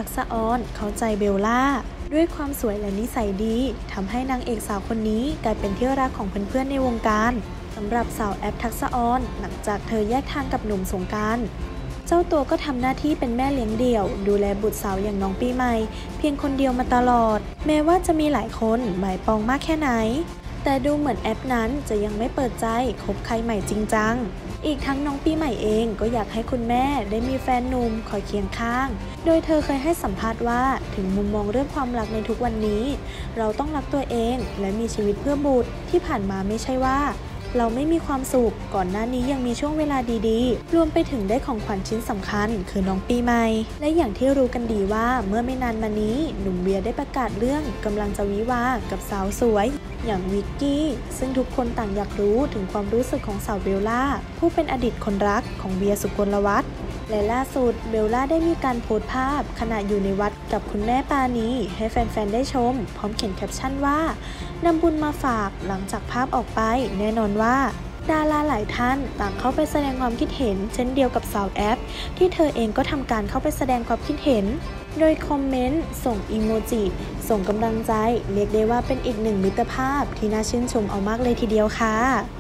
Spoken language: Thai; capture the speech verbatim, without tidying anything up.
กษออนเข้าใจเบลล่าด้วยความสวยและนิสัยดีทำให้นางเอกสาวคนนี้กลายเป็นที่รักของเพื่อนๆในวงการสำหรับสาวแอปทักษออนหลังจากเธอแยกทางกับหนุ่มสงกรานต์เจ้าตัวก็ทำหน้าที่เป็นแม่เลี้ยงเดี่ยวดูแลบุตรสาวอย่างน้องปีใหม่เพียงคนเดียวมาตลอดแม้ว่าจะมีหลายคนหมายปองมากแค่ไหนแต่ดูเหมือนแอปนั้นจะยังไม่เปิดใจคบใครใหม่จริงจังอีกทั้งน้องปีใหม่เองก็อยากให้คุณแม่ได้มีแฟนหนุ่มคอยเคียงข้างโดยเธอเคยให้สัมภาษณ์ว่าถึงมุมมองเรื่องความรักในทุกวันนี้เราต้องรักตัวเองและมีชีวิตเพื่อบุตรที่ผ่านมาไม่ใช่ว่าเราไม่มีความสุขก่อนหน้านี้ยังมีช่วงเวลาดีๆรวมไปถึงได้ของขวัญชิ้นสำคัญคือน้องปีใหม่และอย่างที่รู้กันดีว่าเมื่อไม่นานมานี้หนุ่มเบียร์ได้ประกาศเรื่องกำลังจะวิวาห์กับสาวสวยอย่างวิกกี้ซึ่งทุกคนต่างอยากรู้ถึงความรู้สึกของสาวเบลล่าผู้เป็นอดีตคนรักของเบียร์สุกลวัฒน์และล่าสุดเบลล่าได้มีการโพสต์ภาพขณะอยู่ในวัดกับคุณแม่ปานีให้แฟนๆได้ชมพร้อมเขียนแคปชั่นว่านำบุญมาฝากหลังจากภาพออกไปแน่นอนว่าดาราหลายท่านต่างเข้าไปแสดงความคิดเห็นเช่นเดียวกับสาวแอปที่เธอเองก็ทำการเข้าไปแสดงความคิดเห็นโดยคอมเมนต์ส่งอีโมจิส่งกำลังใจเรียกได้ว่าเป็นอีกหนึ่งมิตรภาพที่น่าชื่นชมเอามากเลยทีเดียวค่ะ